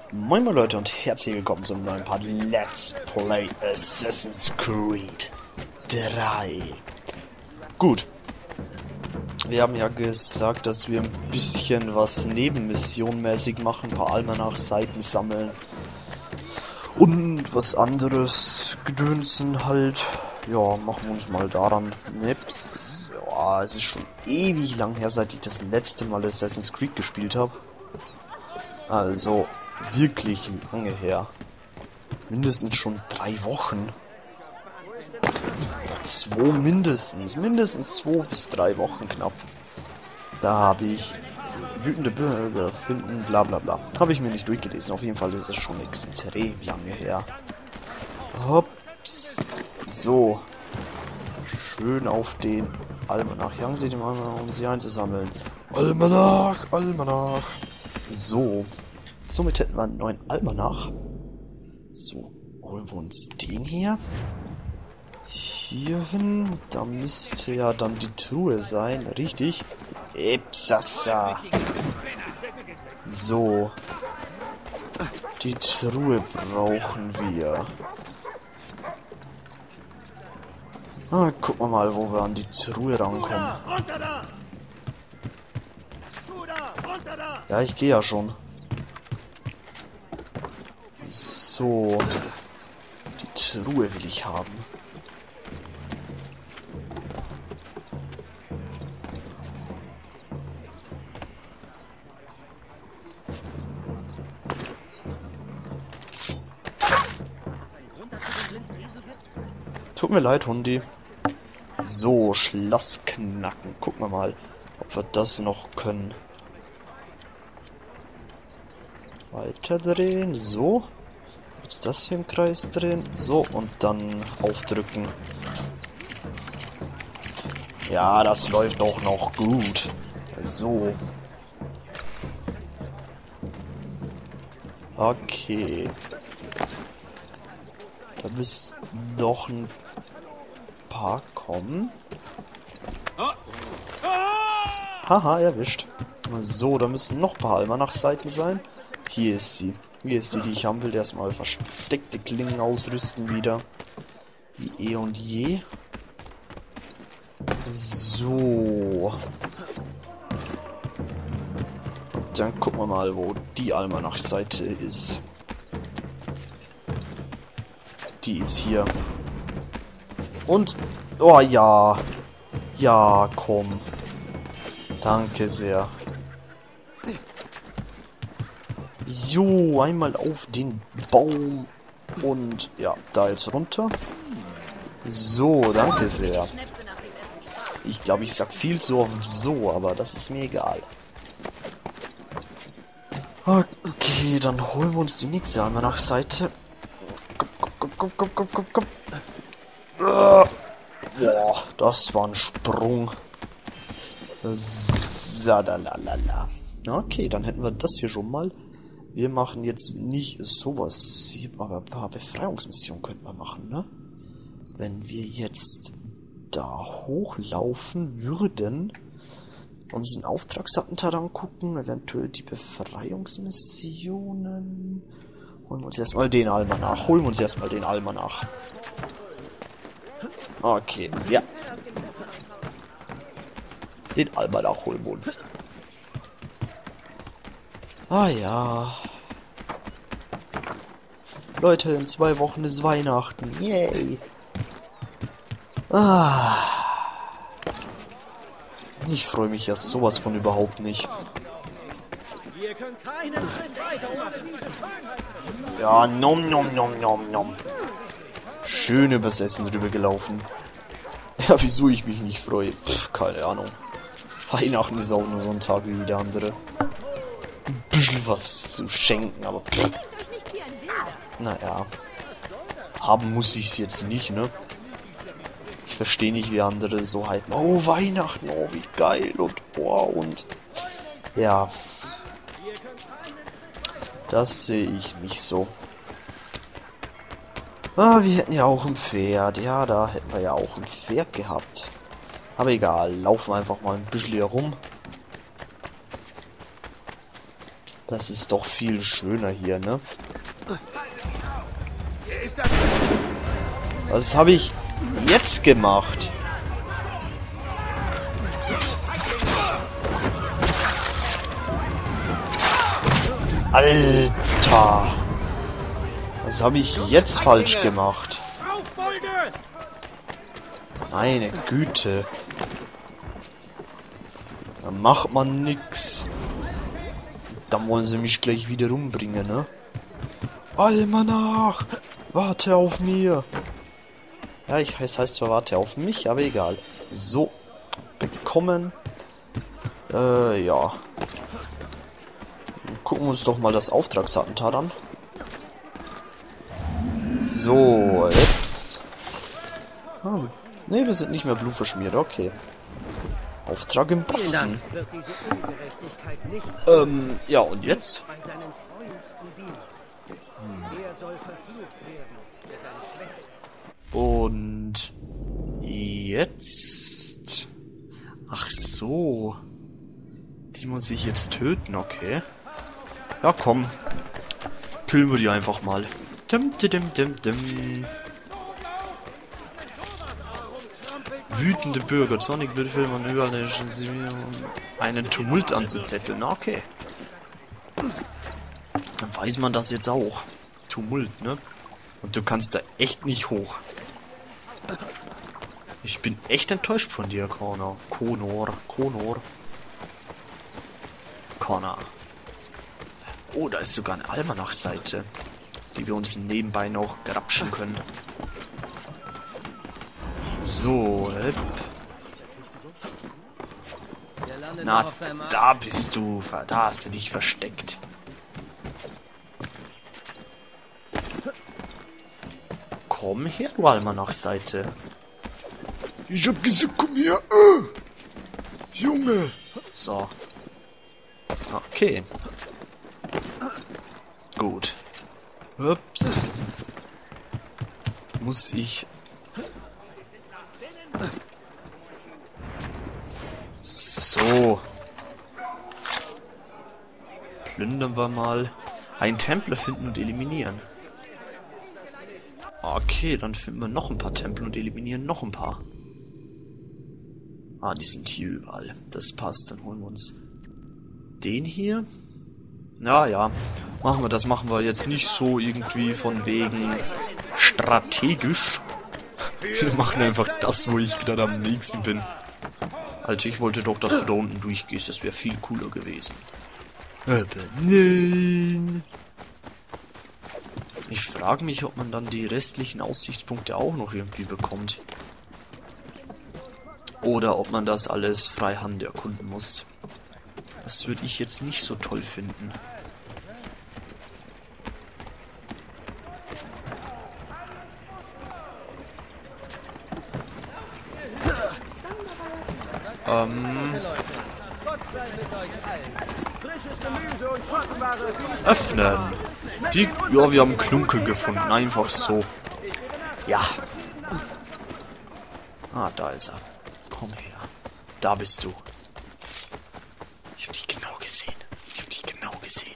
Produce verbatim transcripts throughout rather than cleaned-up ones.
Moin moin Leute und herzlich willkommen zum neuen Part Let's Play Assassin's Creed drei. Gut. Wir haben ja gesagt, dass wir ein bisschen was nebenmissionmäßig machen, ein paar Almanach-Seiten sammeln und was anderes gedönsen halt. Ja, machen wir uns mal daran. Nips. Ja, es ist schon ewig lang her, seit ich das letzte Mal Assassin's Creed gespielt habe. Also wirklich lange her. Mindestens schon drei Wochen. Zwei mindestens. Mindestens zwei bis drei Wochen knapp. Da habe ich wütende Bürger finden, bla bla bla. Habe ich mir nicht durchgelesen. Auf jeden Fall ist es schon extrem lange her. Hops. So. Schön auf den Almanach. Jagen Sie dem Almanach, um sie einzusammeln. Almanach, Almanach. So. Somit hätten wir einen neuen Almanach. So, holen wir uns den hier. Hier hin. Da müsste ja dann die Truhe sein. Richtig. Ipsassa. So. Die Truhe brauchen wir. Ah, gucken wir mal, wo wir an die Truhe rankommen. Ja, ich gehe ja schon. So. Die Truhe will ich haben. Tut mir leid, Hundi. So, Schloss knacken. Gucken wir mal, ob wir das noch können. Weiterdrehen. So. Jetzt das hier im Kreis drehen. So, und dann aufdrücken. Ja, das läuft doch noch gut. So. Okay. Da müssen noch ein paar kommen. Haha, erwischt. So, da müssen noch ein paar Almanach-Seiten sein. Hier ist sie. Hier ist die, die ich haben will. Erstmal versteckte Klingen ausrüsten wieder. Wie eh und je. So. Und dann gucken wir mal, wo die Almanach-Seite ist. Die ist hier. Und... Oh ja. Ja, komm. Danke sehr. So, einmal auf den Baum. Und ja, da jetzt runter. So, danke sehr. Ich glaube, ich sag viel zu oft so, aber das ist mir egal. Okay, dann holen wir uns die nächste Almanach-Seite. Komm, komm, komm, komm, komm, komm, komm. Boah, das war ein Sprung. Sadalalala. Okay, dann hätten wir das hier schon mal. Wir machen jetzt nicht sowas, aber ein paar Befreiungsmissionen könnten wir machen, ne? Wenn wir jetzt da hochlaufen würden, uns den Auftragsattentat angucken, eventuell die Befreiungsmissionen. Holen wir uns erstmal den Almanach. Holen wir uns erstmal den Almanach. Okay, ja. Den Almanach holen wir uns. Ah ja. Leute, in zwei Wochen ist Weihnachten. Yay. Ah. Ich freue mich ja sowas von überhaupt nicht. Ja, nom nom nom nom nom. Schön übers Essen drüber gelaufen. Ja, wieso ich mich nicht freue? Pff, keine Ahnung. Weihnachten ist auch nur so ein Tag wie der andere. Ein bisschen was zu schenken, aber pff. Naja. Haben muss ich es jetzt nicht, ne? Ich verstehe nicht, wie andere so halten. Oh, Weihnachten, oh, wie geil und oh, und... Ja. Das sehe ich nicht so. Ah, wir hätten ja auch ein Pferd. Ja, da hätten wir ja auch ein Pferd gehabt. Aber egal, laufen wir einfach mal ein bisschen hier rum. Das ist doch viel schöner hier, ne? Was habe ich jetzt gemacht? Alter! Was habe ich jetzt falsch gemacht? Meine Güte. Da macht man nix. Dann wollen sie mich gleich wieder umbringen, ne? Almanach! Warte auf mir! Ja, ich, es heißt zwar warte auf mich, aber egal. So. Bekommen. Äh, ja. Gucken wir uns doch mal das Auftragsattentat an. So, jetzt. Ah, ne, wir sind nicht mehr blutverschmiert, okay. Auftrag im Posten. Ähm, ja, und jetzt? Und jetzt? Ach so. Die muss ich jetzt töten, okay. Ja, komm. Killen wir die einfach mal. Dim, dim, dim, dim. Wütende Bürger. Sonic befehlt man überall einen Tumult anzuzetteln. Okay. Dann weiß man das jetzt auch. Tumult, ne? Und du kannst da echt nicht hoch. Ich bin echt enttäuscht von dir, Connor. Connor. Connor. Connor. Oh, da ist sogar eine Almanach-Seite, die wir uns nebenbei noch grapschen können. So, hep. Na, da bist du. Da hast du dich versteckt. Komm her, du Almanach-Seite. Ich hab gesagt, komm her. Äh. Junge. So. Okay. Gut. Ups. Muss ich... So. Plündern wir mal. Einen Templer finden und eliminieren. Okay, dann finden wir noch ein paar Tempel und eliminieren noch ein paar. Ah, die sind hier überall. Das passt, dann holen wir uns den hier. Ja, ja. Machen wir das, machen wir jetzt nicht so irgendwie von wegen strategisch. Wir machen einfach das, wo ich gerade am nächsten bin. Alter, ich wollte doch, dass du da unten durchgehst. Das wäre viel cooler gewesen. Aber nein. Ich frage mich, ob man dann die restlichen Aussichtspunkte auch noch irgendwie bekommt. Oder ob man das alles freihand erkunden muss. Das würde ich jetzt nicht so toll finden. Ähm... Öffnen. Die, ja, wir haben Klunke gefunden. Einfach so. Ja. Ah, da ist er. Komm her. Da bist du. Ich hab dich genau gesehen. Ich hab dich genau gesehen.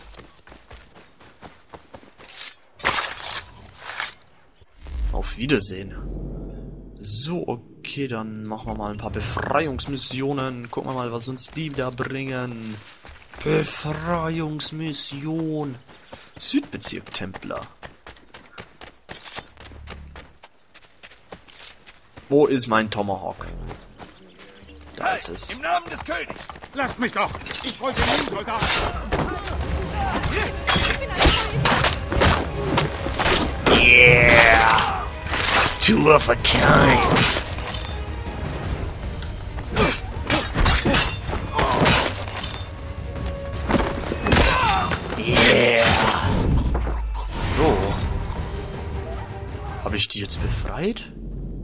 Auf Wiedersehen. So, okay, dann machen wir mal ein paar Befreiungsmissionen. Gucken wir mal, was uns die da bringen. Befreiungsmission. Südbezirk Templer. Wo ist mein Tomahawk? Da ist es. Im Namen des Königs! Lasst mich doch! Ich wollte nie Soldaten! Yeah! Two of a kind! Yeah! So. Habe ich die jetzt befreit?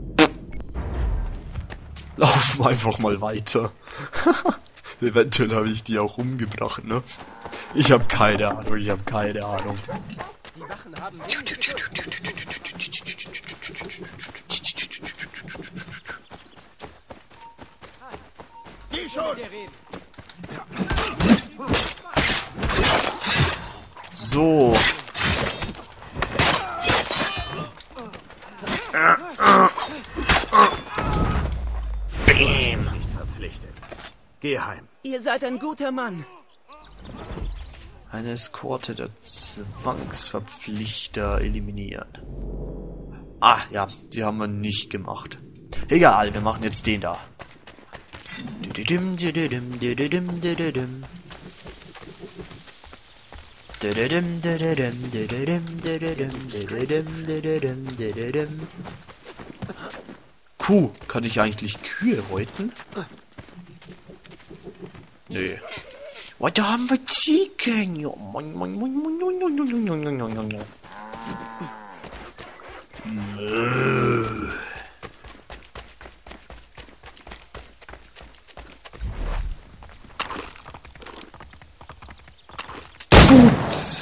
Laufen wir einfach mal weiter. Eventuell habe ich die auch umgebracht, ne? Ich habe keine Ahnung, ich habe keine Ahnung. Geh schon! So. Bam. Verpflichtet. Geh heim. Ihr seid ein guter Mann. Eine Eskorte der Zwangsverpflichter eliminieren. Ah, ja, die haben wir nicht gemacht. Egal, wir machen jetzt den da. Kuh, kann ich eigentlich Kühe häuten? Nö. Oh, da haben wir Ziegen. Ja, moin, moin, moin, moin, moin, moin, moin, moin, moin, moin, moin. Mö. Putz.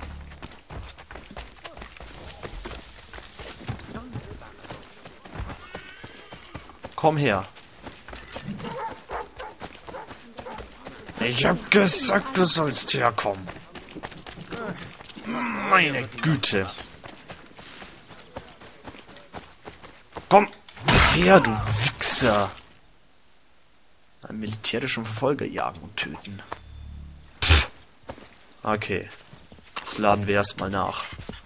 Komm her. Ich hab gesagt, du sollst herkommen. Meine Güte. Komm her, du Wichser. Einen militärischen Verfolger jagen und töten. Pff. Okay. Das laden wir erstmal nach.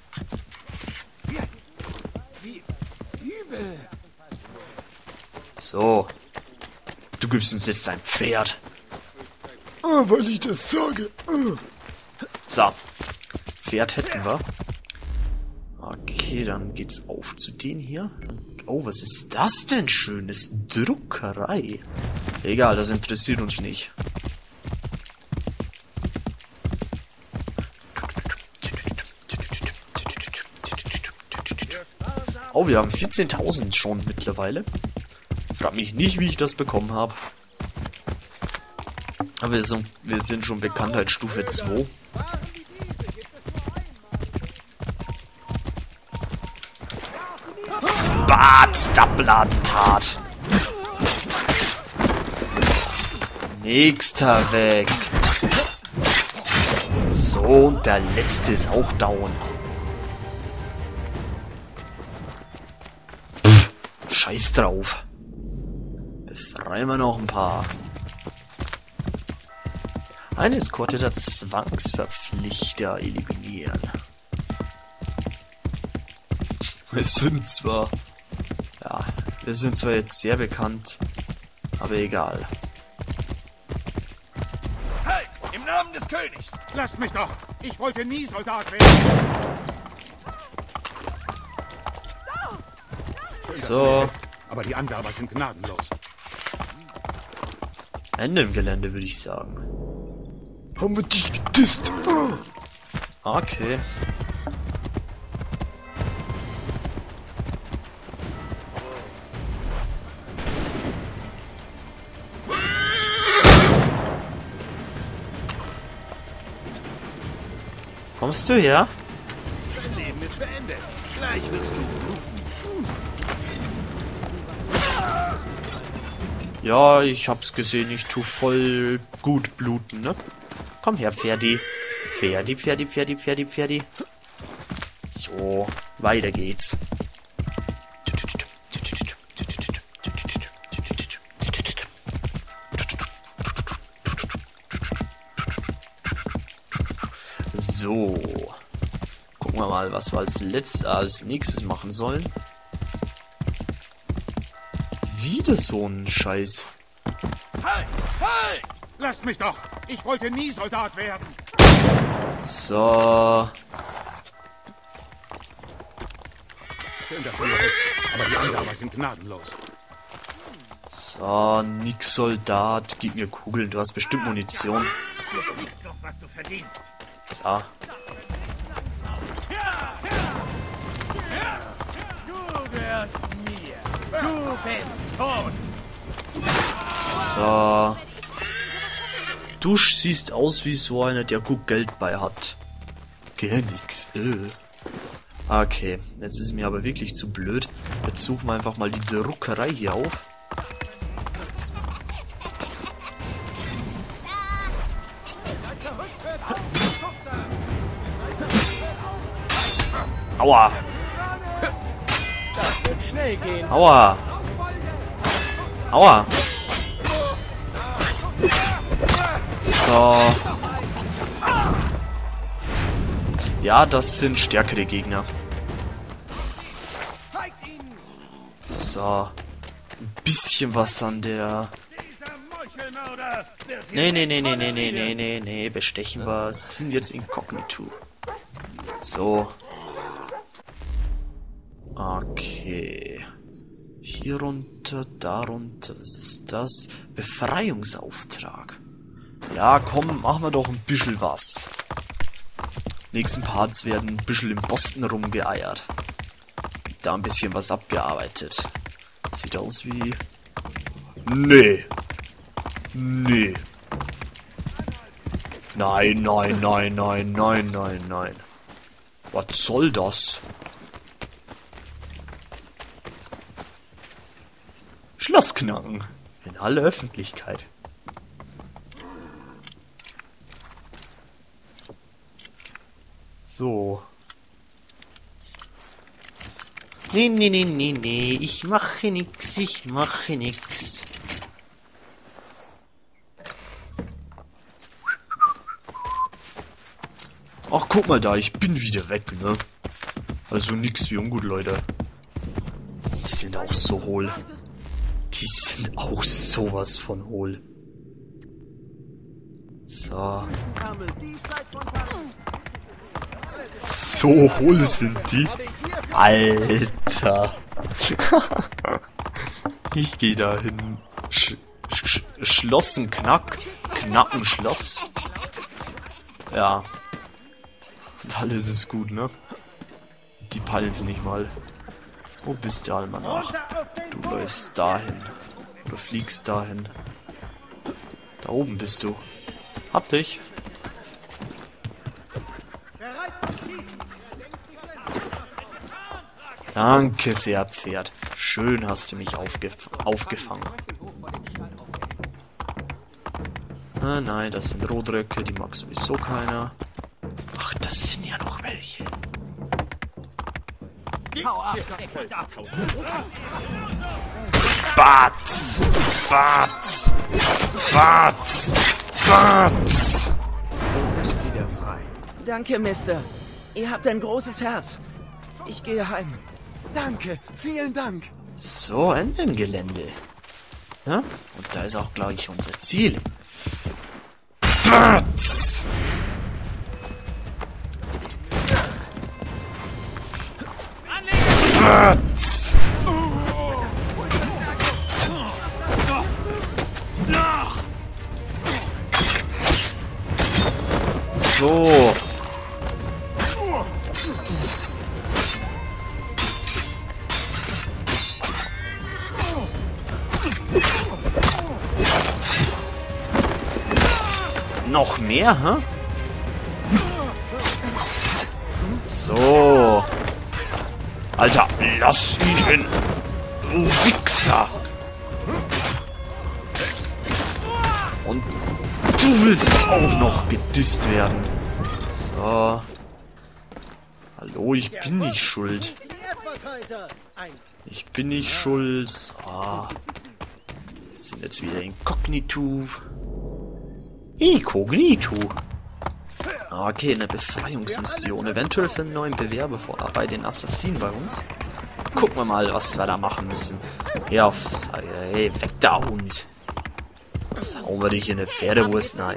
So. Du gibst uns jetzt dein Pferd. Ah, weil ich das sage. Ah. So. Pferd hätten wir. Okay, dann geht's auf zu denen hier. Oh, was ist das denn schönes? Druckerei. Egal, das interessiert uns nicht. Oh, wir haben vierzehntausend schon mittlerweile. Frag mich nicht, wie ich das bekommen habe. Aber wir sind, wir sind schon Bekanntheitsstufe zwei. Bartstappelattentat. Nächster weg. So, und der letzte ist auch down. Pff, scheiß drauf. Befreien wir noch ein paar. Eine Eskorte der Zwangsverpflichter eliminieren. Wir sind zwar... Ja, wir sind zwar jetzt sehr bekannt, aber egal. Hey, im Namen des Königs! Lasst mich doch! Ich wollte nie Soldat werden! Schön, So. aber die Anwerber sind gnadenlos. Ende im Gelände, würde ich sagen. Haben wir dich gedisst? Ah. Okay. Kommst du her? Dein Leben ist beendet. Gleich wirst du. Ja, ich hab's gesehen, ich tu voll gut bluten, ne? Komm her, Pferdi. Pferdi, Pferdi, Pferdi, Pferdi, Pferdi. So, weiter geht's. So. Gucken wir mal, was wir als letztes, als nächstes machen sollen. Wieder so ein Scheiß. Halt! Halt! Lasst mich doch! Ich wollte nie Soldat werden! So. Schön, dass ihr mir helft, aber die Anwerber sind gnadenlos. So, nix Soldat. Gib mir Kugeln, du hast bestimmt Munition. Du kriegst doch, was du verdienst. So. Du gehörst mir. Du bist tot. So. Du siehst aus wie so einer, der gut Geld bei hat. Gar nix. Äh. Okay, jetzt ist mir aber wirklich zu blöd. Jetzt suchen wir einfach mal die Druckerei hier auf. Aua. Das wird schnell gehen. Aua. Aua. So. Ja, das sind stärkere Gegner. So. Ein bisschen was an der... Nee, nee, nee, nee, nee, nee, nee, nee, nee, bestechen wir. Sie sind jetzt inkognito. So. Okay. Hier runter, da runter. Was ist das? Befreiungsauftrag. Ja, komm, machen wir doch ein bisschen was. Nächsten Parts werden ein bisschen im Boston rumgeeiert. Da ein bisschen was abgearbeitet. Sieht aus wie... Nee. Nee. Nein, nein, nein, nein, nein, nein, nein. Was soll das? Schloss knacken. In aller Öffentlichkeit. So. Nee, nee, nee, nee, nee. Ich mache nix, ich mache nix. Ach, guck mal da, ich bin wieder weg, ne? Also nix wie ungut, Leute. Die sind auch so hohl. Die sind auch sowas von hohl. So. So hohl sind die. Alter. Ich gehe da hin. Sch Sch Schlossen knack. Knacken Schloss. Ja. Und alles ist gut, ne? Die peilen sie nicht mal. Wo bist du, Almanach? Du läufst dahin. Du fliegst dahin. Da oben bist du. Hab dich. Danke sehr, Pferd. Schön hast du mich aufgef aufgefangen. Ah, nein, das sind Rotröcke, die mag sowieso keiner. Ach, das sind ja noch welche. Batz! Batz! Batz! Batz! Danke, Mister. Ihr habt ein großes Herz. Ich gehe heim. Danke, vielen Dank. So, Ende im Gelände. Ja? Und da ist auch gleich unser Ziel. Batz! Batz! So. Noch mehr, hä? So. Alter, lass ihn hin. Du Wichser. Und du willst auch noch gedisst werden. So. Hallo, ich bin nicht schuld. Ich bin nicht schuld. So. Wir sind jetzt wieder inkognito. Inkognito. Okay, eine Befreiungsmission. Eventuell für einen neuen Bewerber vor, bei den Assassinen bei uns. Gucken wir mal, was wir da machen müssen. Ja, sag, hey, weg da, Hund. Was hauen wir dich in eine Pferdewurst rein?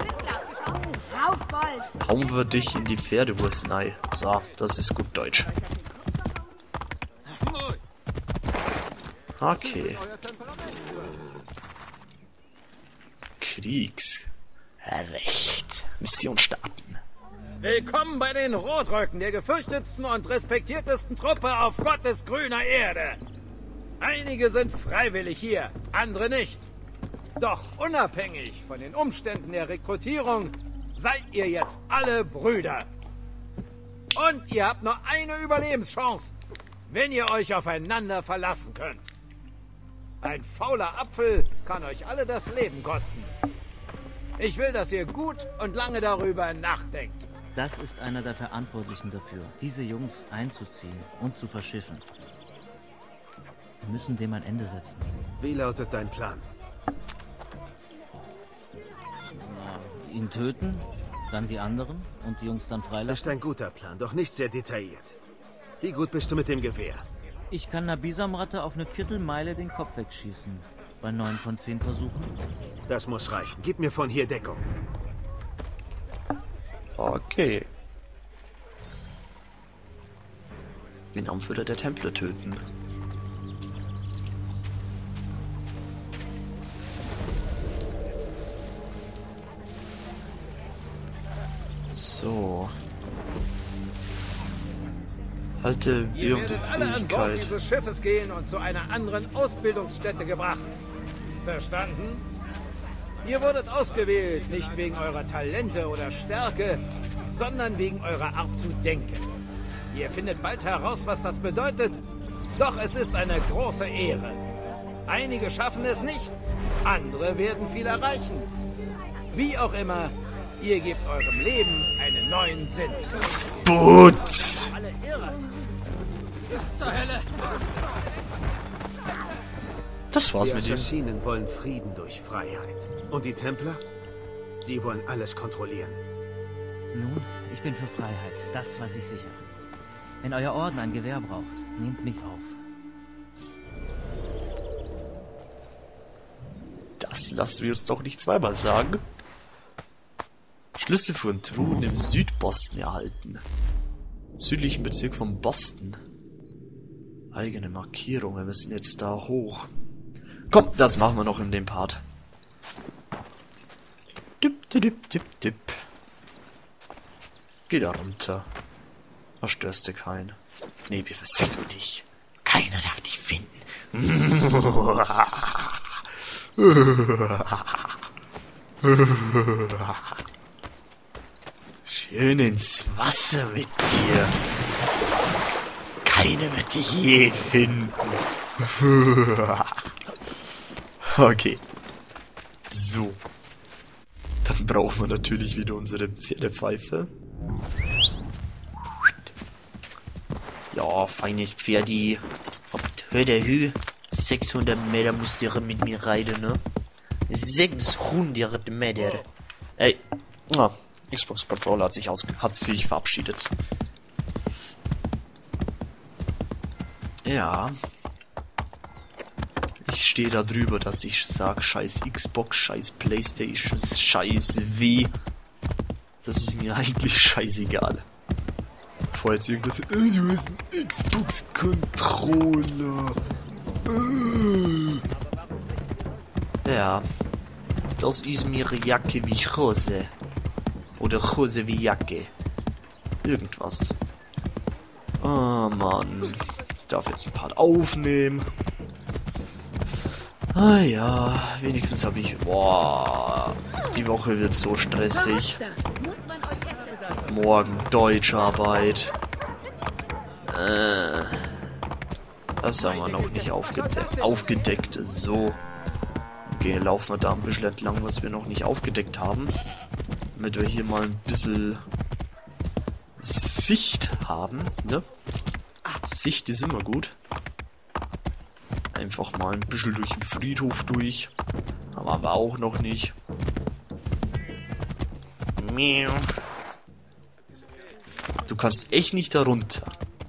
Hauen wir dich in die Pferdewurst rein. So, das ist gut Deutsch. Okay. Kriegsrecht. Mission starten. Willkommen bei den Rotröcken, der gefürchtetsten und respektiertesten Truppe auf Gottes grüner Erde. Einige sind freiwillig hier, andere nicht. Doch unabhängig von den Umständen der Rekrutierung seid ihr jetzt alle Brüder. Und ihr habt nur eine Überlebenschance, wenn ihr euch aufeinander verlassen könnt. Ein fauler Apfel kann euch alle das Leben kosten. Ich will, dass ihr gut und lange darüber nachdenkt. Das ist einer der Verantwortlichen dafür, diese Jungs einzuziehen und zu verschiffen. Wir müssen dem ein Ende setzen. Wie lautet dein Plan? Na, ihn töten, dann die anderen und die Jungs dann Das freilassen. ist ein guter Plan, doch nicht sehr detailliert. Wie gut bist du mit dem Gewehr? Ich kann einer Bisamratte auf eine Viertelmeile den Kopf wegschießen. Bei neun von zehn Versuchen. Das muss reichen. Gib mir von hier Deckung. Okay. Den Anführer der Templer töten. So. Halte B Ihr um die werdet alle an Bord Fähigkeit. dieses Schiffes gehen und zu einer anderen Ausbildungsstätte gebracht. Verstanden? Ihr wurdet ausgewählt, nicht wegen eurer Talente oder Stärke, sondern wegen eurer Art zu denken. Ihr findet bald heraus, was das bedeutet. Doch es ist eine große Ehre. Einige schaffen es nicht, andere werden viel erreichen. Wie auch immer, ihr gebt eurem Leben einen neuen Sinn. Putz! Alle Ehre. Zur Hölle! Das war's Die mit ihm. Assassinen wollen Frieden durch Freiheit. Und die Templer? Sie wollen alles kontrollieren. Nun, ich bin für Freiheit. Das weiß ich sicher. Wenn euer Orden ein Gewehr braucht, nehmt mich auf. Das lassen wir uns doch nicht zweimal sagen. Schlüssel von Truhen im Südboston erhalten. Im südlichen Bezirk von Boston. Eigene Markierung, wir müssen jetzt da hoch. Komm, das machen wir noch in dem Part. Dip, dip, dip, dip. Geh da runter. Da störst du keinen. Nee, wir versenken dich. Keiner darf dich finden. Schön ins Wasser mit dir. Keiner wird dich je finden. Okay. So. Dann brauchen wir natürlich wieder unsere Pferdepfeife. Ja, feines Pferdi. Hör der Hü. sechshundert Meter musst ihr mit mir reiten, ne? sechshundert Meter. Ey. Ah, Xbox Controller hat sich, aus hat sich verabschiedet. Ja. Ich stehe da drüber, dass ich sag, scheiß Xbox, scheiß Playstation, scheiß W. Das ist mir eigentlich scheißegal. Bevor jetzt irgendwas, äh, du hast einen Xbox Controller. Äh. Ja. Das ist mir Jacke wie Hose. Oder Hose wie Jacke. Irgendwas. Oh Mann. Ich darf jetzt ein Part aufnehmen. Ah ja, wenigstens habe ich... Boah, die Woche wird so stressig. Morgen Deutscharbeit. Äh, das haben wir noch nicht aufgedeckt. Aufgedeckt, so. Okay, laufen wir da ein bisschen entlang, was wir noch nicht aufgedeckt haben. Damit wir hier mal ein bisschen Sicht haben, ne? Sicht ist immer gut. Einfach mal ein bisschen durch den Friedhof durch. Aber aber auch noch nicht. Du kannst echt nicht da runter.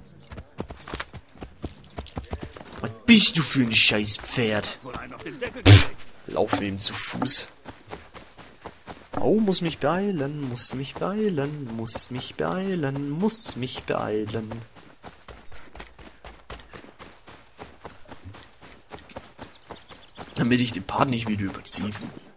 Was bist du für ein scheiß Pferd? Pff, laufen ihm zu Fuß. Oh, muss mich beeilen, muss mich beeilen, muss mich beeilen, muss mich beeilen. Damit ich den Part nicht wieder überziehe.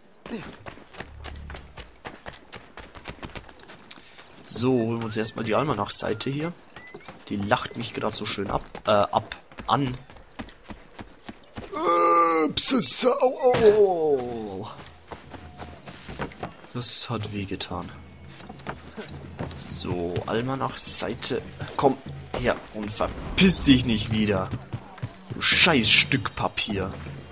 So, holen wir uns erstmal die Almanach-Seite hier. Die lacht mich gerade so schön ab, äh, ab, an. Äh, pss, au, au, au. Das hat wehgetan. So, Almanach-Seite. Komm her und verpiss dich nicht wieder. Du scheiß Stück Papier.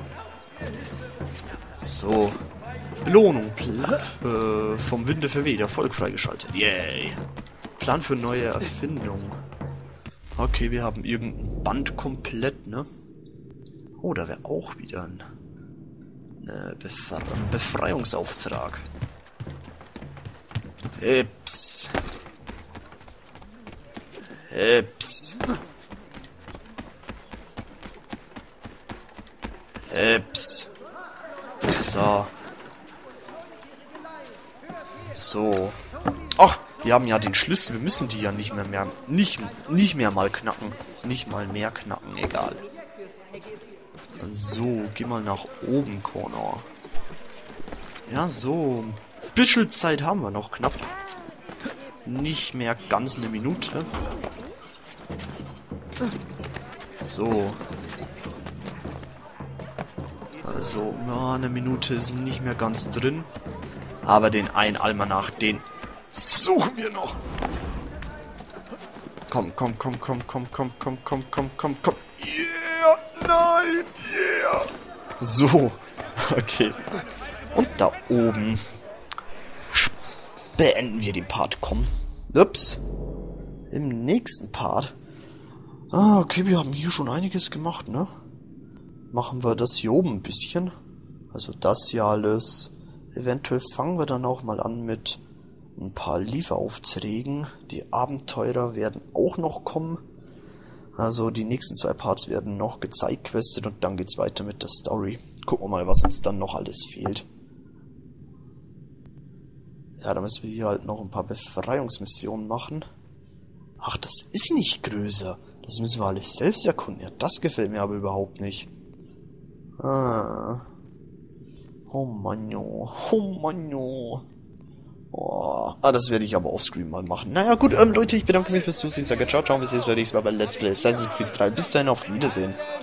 So. Belohnung. Äh, vom Winde verweht. Erfolg freigeschaltet. Yay. Plan für neue Erfindungen. Okay, wir haben irgendein Band komplett, ne? Oh, da wäre auch wieder ein, eine Befre ein Befreiungsauftrag. Hips. Hips. Hips. So. So. Ach, wir haben ja den Schlüssel. Wir müssen die ja nicht mehr, mehr nicht, nicht mehr mal knacken. Nicht mal mehr knacken, egal. So, geh mal nach oben, Connor. Ja, so. Ein bisschen Zeit haben wir noch, knapp. Nicht mehr ganz eine Minute. So. Also, ja, eine Minute ist nicht mehr ganz drin. Aber den einen Almanach, den suchen wir noch. Komm, komm, komm, komm, komm, komm, komm, komm, komm, komm, komm. Yeah, nein, yeah. So, okay. Und da oben beenden wir den Part. Komm. Ups. Im nächsten Part. Ah, okay, wir haben hier schon einiges gemacht, ne? Machen wir das hier oben ein bisschen. Also das hier alles. Eventuell fangen wir dann auch mal an mit ein paar Lieferaufträgen. Die Abenteurer werden auch noch kommen. Also die nächsten zwei Parts werden noch gezeitquestet und dann geht's weiter mit der Story. Gucken wir mal, was uns dann noch alles fehlt. Ja, da müssen wir hier halt noch ein paar Befreiungsmissionen machen. Ach, das ist nicht größer. Das müssen wir alles selbst erkunden. Ja, das gefällt mir aber überhaupt nicht. Ah. Oh Mann, oh. Oh Mann, oh. Oh. Ah, das werde ich aber offscreen mal machen. Naja, gut, ähm, Leute, ich bedanke mich fürs Zusehen. Sage ciao, ciao. Bis jetzt werde ich es mal bei Let's Play Assassin's Creed drei. Bis dahin, auf Wiedersehen.